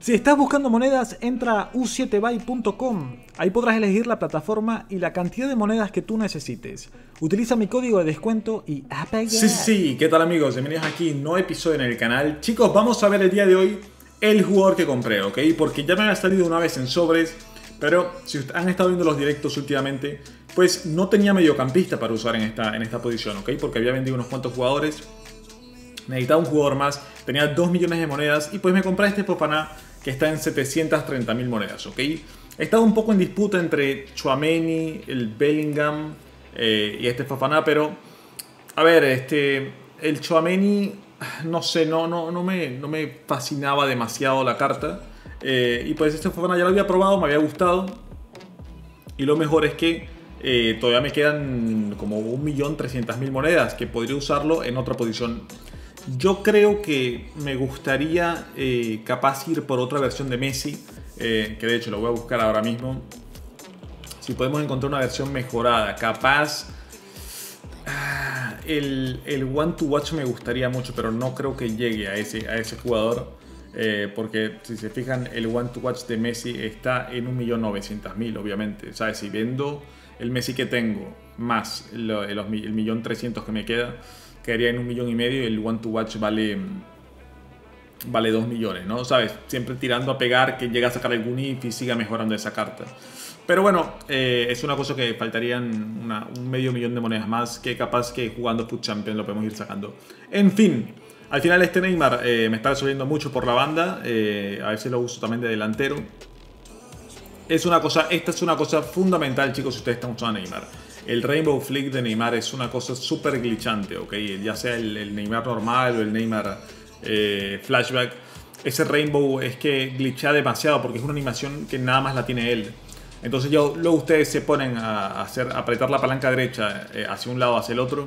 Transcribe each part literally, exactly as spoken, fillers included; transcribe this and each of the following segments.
Si estás buscando monedas, entra a u siete buy punto com. Ahí podrás elegir la plataforma y la cantidad de monedas que tú necesites. Utiliza mi código de descuento y a pagar. Sí, sí, ¿qué tal amigos? Bienvenidos aquí, nuevo episodio en el canal. Chicos, vamos a ver el día de hoy el jugador que compré, ¿ok? Porque ya me había salido una vez en sobres, pero si han estado viendo los directos últimamente, pues no tenía mediocampista para usar en esta, en esta posición, ¿ok? Porque había vendido unos cuantos jugadores, necesitaba un jugador más, tenía dos millones de monedas y pues me compré este Fofana que está en setecientas treinta mil monedas, ¿ok? He estado un poco en disputa entre Tchouaméni, el Bellingham eh, y este Fofana, pero a ver, este, el Tchouaméni, no sé, no, no, no, me, no me fascinaba demasiado la carta. Eh, y pues este Fofana ya lo había probado, me había gustado. Y lo mejor es que eh, todavía me quedan como un millón trescientas mil monedas que podría usarlo en otra posición. Yo creo que me gustaría eh, capaz ir por otra versión de Messi, eh, que de hecho lo voy a buscar ahora mismo. Si podemos encontrar una versión mejorada, capaz... Ah, el, el One to Watch me gustaría mucho, pero no creo que llegue a ese, a ese jugador. Eh, porque si se fijan, el One to Watch de Messi está en un millón novecientos mil, obviamente. ¿Sabes? Si vendo el Messi que tengo más el, el, el millón trescientos que me queda, quedaría en un millón y medio y el One to Watch vale, vale dos millones, ¿no? ¿Sabes? Siempre tirando a pegar que llega a sacar algún I F y siga mejorando esa carta. Pero bueno, eh, es una cosa que faltarían una, un medio millón de monedas más que capaz que jugando Foot Champions lo podemos ir sacando. En fin, al final este Neymar eh, me está resolviendo mucho por la banda, eh, a veces lo uso también de delantero. Es una cosa, esta es una cosa fundamental, chicos, si ustedes están usando a Neymar. El Rainbow Flick de Neymar es una cosa súper glitchante, ¿ok? Ya sea el, el Neymar normal o el Neymar eh, Flashback. Ese Rainbow es que glitcha demasiado porque es una animación que nada más la tiene él. Entonces ya luego ustedes se ponen a, hacer, a apretar la palanca derecha eh, hacia un lado, hacia el otro.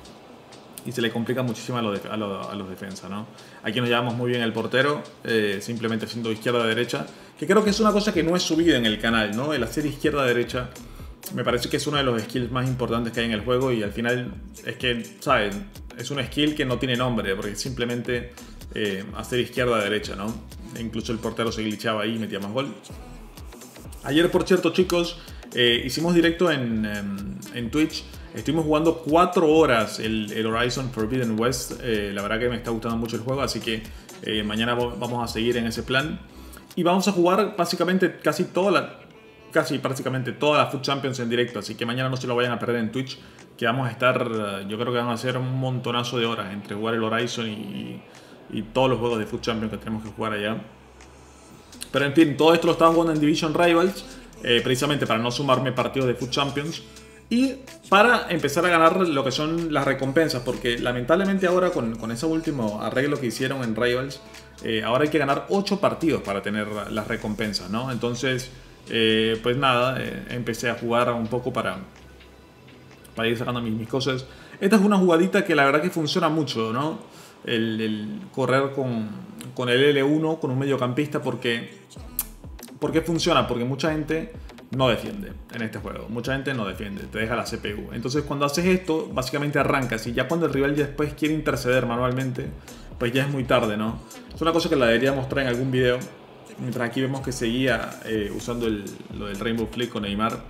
Y se le complica muchísimo a, lo de, a, lo, a los defensas, ¿no? Aquí nos llevamos muy bien el portero, eh, simplemente haciendo izquierda-derecha. Que creo que es una cosa que no es subida en el canal, ¿no? El hacer izquierda-derecha me parece que es uno de los skills más importantes que hay en el juego. Y al final es que, ¿saben? Es un skill que no tiene nombre, porque simplemente eh, hacer izquierda-derecha, ¿no? E incluso el portero se glitchaba ahí y metía más gol. Ayer, por cierto, chicos, eh, hicimos directo en, en, en Twitch. Estuvimos jugando cuatro horas el, el Horizon Forbidden West. Eh, la verdad que me está gustando mucho el juego, así que eh, mañana vamos a seguir en ese plan. Y vamos a jugar básicamente casi toda la, casi prácticamente toda la Foot Champions en directo. Así que mañana no se lo vayan a perder en Twitch, que vamos a estar, yo creo que van a ser un montonazo de horas entre jugar el Horizon y, y todos los juegos de Foot Champions que tenemos que jugar allá. Pero en fin, todo esto lo estaba jugando en Division Rivals, eh, precisamente para no sumarme partidos de Foot Champions y para empezar a ganar lo que son las recompensas, porque lamentablemente ahora con, con ese último arreglo que hicieron en Rivals, eh, ahora hay que ganar ocho partidos para tener las recompensas, ¿no? Entonces, eh, pues nada, eh, empecé a jugar un poco para, para ir sacando mis, mis cosas. Esta es una jugadita que la verdad que funciona mucho, ¿no? El, el correr con, con el L uno, con un mediocampista, porque, porque funciona, porque mucha gente no defiende en este juego, mucha gente no defiende, te deja la C P U. Entonces cuando haces esto, básicamente arrancas y ya cuando el rival ya después quiere interceder manualmente, pues ya es muy tarde, ¿no? Es una cosa que la debería mostrar en algún video, mientras aquí vemos que seguía eh, usando el, lo del Rainbow Flick con Neymar.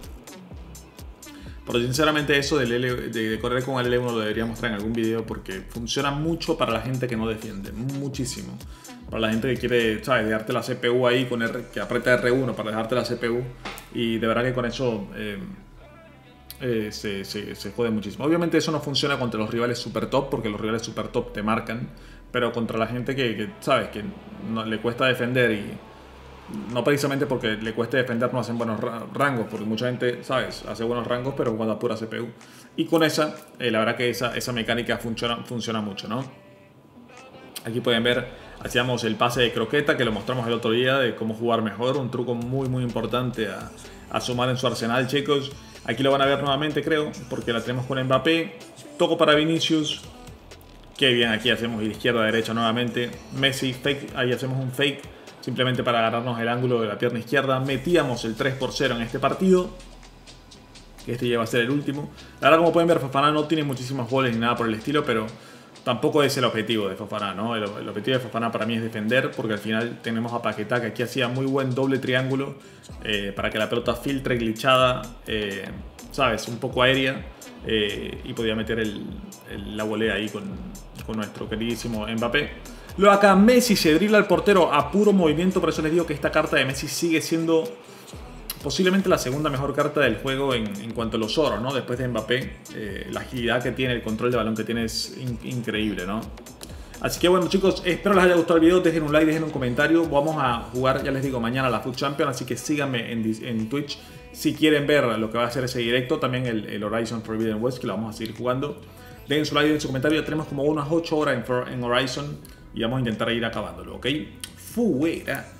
Pero sinceramente eso del L, de, de correr con el L uno lo debería mostrar en algún video porque funciona mucho para la gente que no defiende, muchísimo. Para la gente que quiere, ¿sabes? Dejarte la C P U ahí, con R, que aprieta R uno para dejarte la C P U. Y de verdad que con eso eh, eh, se, se, se jode muchísimo. Obviamente eso no funciona contra los rivales super top, porque los rivales super top te marcan. Pero contra la gente que, que ¿sabes? Que no, le cuesta defender y... No precisamente porque le cueste defender, no hacen buenos rangos, porque mucha gente, ¿sabes? Hace buenos rangos, pero cuando apura C P U. Y con esa, eh, la verdad que esa, esa mecánica funciona, funciona mucho, ¿no? Aquí pueden ver, hacíamos el pase de croqueta, que lo mostramos el otro día, de cómo jugar mejor. Un truco muy, muy importante a, a sumar en su arsenal, chicos. Aquí lo van a ver nuevamente, creo, porque la tenemos con Mbappé. Toco para Vinicius. Qué bien, aquí hacemos izquierda a derecha nuevamente. Messi, fake, ahí hacemos un fake. Simplemente para agarrarnos el ángulo de la pierna izquierda. Metíamos el tres por cero en este partido. Este ya va a ser el último. La verdad, como pueden ver, Fofana no tiene muchísimos goles ni nada por el estilo, pero tampoco es el objetivo de Fofana, ¿no? El, el objetivo de Fofana para mí es defender, porque al final tenemos a Paquetá, que aquí hacía muy buen doble triángulo eh, para que la pelota filtre glitchada, eh, ¿sabes? Un poco aérea, eh, y podía meter el, el, la volea ahí con, con nuestro queridísimo Mbappé. Luego acá Messi se dribla al portero a puro movimiento, por eso les digo que esta carta de Messi sigue siendo posiblemente la segunda mejor carta del juego en, en cuanto a los oros, ¿no? Después de Mbappé, eh, la agilidad que tiene, el control de balón que tiene es in increíble, ¿no? Así que bueno, chicos, espero les haya gustado el video, dejen un like, dejen un comentario. Vamos a jugar, ya les digo, mañana la Foot Champions, así que síganme en, en Twitch si quieren ver lo que va a ser ese directo, también el, el Horizon Forbidden West, que lo vamos a seguir jugando. Dejen su like, dejen su comentario, ya tenemos como unas ocho horas en, en Horizon y vamos a intentar ir acabándolo, ¿ok? Fuera.